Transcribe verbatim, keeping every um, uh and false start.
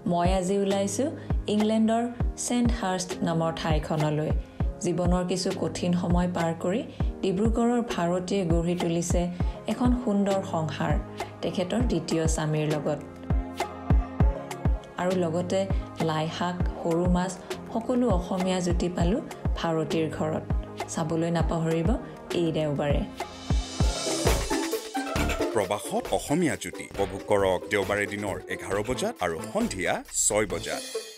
মই আজি ওলাইছো ইংলেণ্ডৰ সেন্ট হাৰ্ষ্ট নামৰ ঠাইখনলৈ জীৱনৰ কিছু কঠিন সময় পাৰ কৰি ডিব্ৰুগড়ৰ ভাৰতীয় গঢ়ি তুলিছে এখন সুন্দৰ সংসাৰ তেখেতৰ দ্বিতীয় স্বামীৰ লগত আৰু লগতে লাই শাক সৰু মাছ সকলো অসমীয়া জুতি পালো ভাৰতীৰ ঘৰত চাবলৈ নাপাহৰিব এই দেওবাৰে প্ৰবাসত অসমীয়া জুতি উপভোগ কৰক দেওবাৰে দিনৰ এঘাৰ বজাত আৰু সন্ধিয়া ছয় বজাত